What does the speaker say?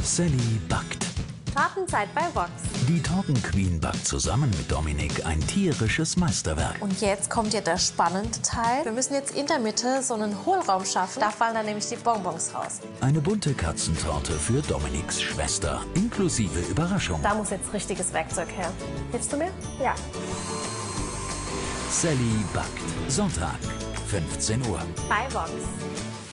Sally backt. Tatenzeit bei Vox. Die Tortenqueen backt zusammen mit Dominik ein tierisches Meisterwerk. Und jetzt kommt ja der spannende Teil. Wir müssen jetzt in der Mitte so einen Hohlraum schaffen. Da fallen dann nämlich die Bonbons raus. Eine bunte Katzentorte für Dominiks Schwester, inklusive Überraschung. Da muss jetzt richtiges Werkzeug her. Hilfst du mir? Ja. Sally backt. Sonntag, 15 Uhr. Bei Vox.